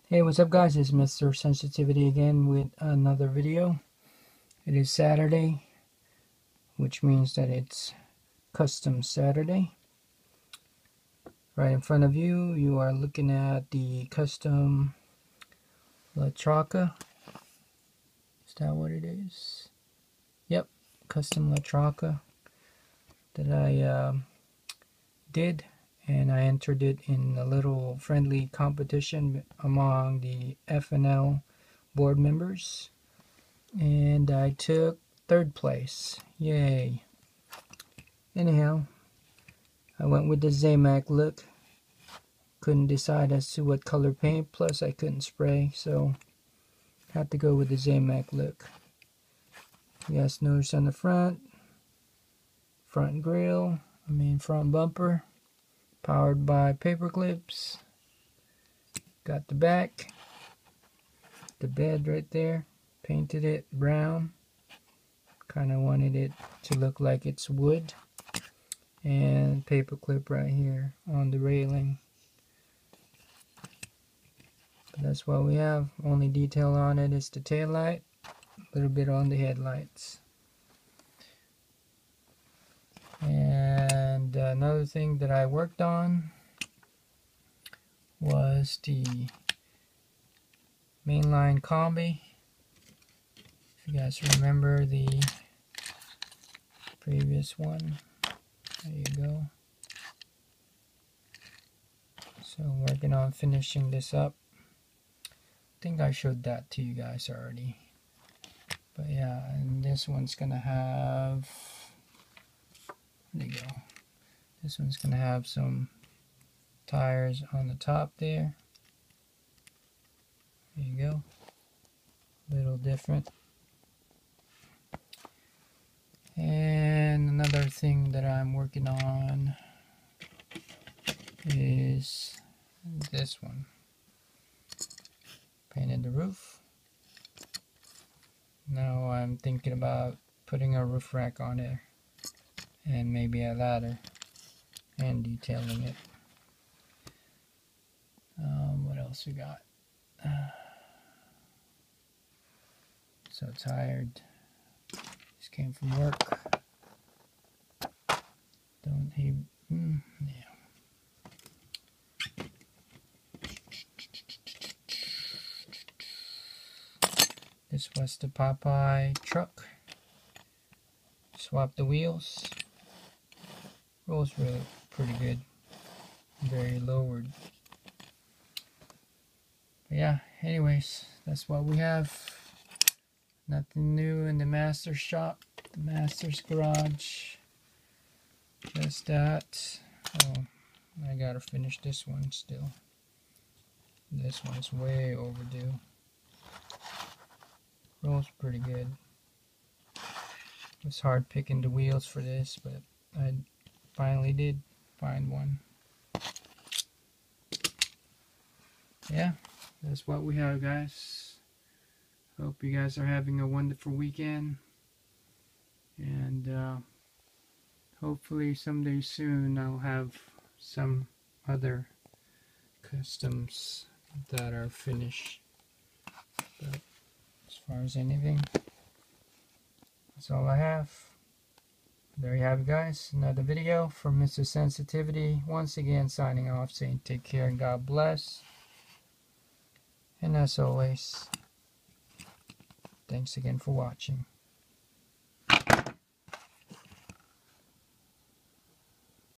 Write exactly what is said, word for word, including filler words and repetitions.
Hey, what's up guys, it's Mister Sensitivity again with another video. It is Saturday, which means that it's Custom Saturday. Right in front of you, you are looking at the Custom La Troca. Is that what it is? Yep, Custom La Troca that I um, did. And I entered it in a little friendly competition among the F N L board members. And I took third place. Yay. Anyhow, I went with the ZAMAC look. Couldn't decide as to what color paint, plus I couldn't spray, so had to go with the ZAMAC look. You guys notice on the front, front grille, I mean front bumper, powered by paper clips. Got the back, the bed right there, painted it brown. Kind of wanted it to look like it's wood. And paper clip right here on the railing. But that's what we have. Only detail on it is the tail light, a little bit on the headlights. And another thing that I worked on was the mainline combi. If you guys remember the previous one, there you go. So working on finishing this up. I think I showed that to you guys already. But yeah, and this one's gonna have, there you go. This one's gonna have some tires on the top there. There you go. A little different. And another thing that I'm working on is this one. Painted the roof. Now I'm thinking about putting a roof rack on there and maybe a ladder and detailing it. Um, what else we got? Uh, so tired. Just came from work. Don't he? Mm, yeah. This was the Popeye truck. Swap the wheels. Rolls really pretty good. Very lowered. But yeah, anyways, that's what we have. Nothing new in the master shop, the master's garage. Just that. Oh, I gotta finish this one still. This one's way overdue. Rolls pretty good. It's hard picking the wheels for this, but I finally did find one. Yeah, that's what we have, guys. Hope you guys are having a wonderful weekend. And uh, hopefully someday soon I'll have some other customs that are finished. But as far as anything, that's all I have. There you have it, guys. Another video from Mister Sensitivity. Once again signing off, saying take care and God bless. And as always, thanks again for watching.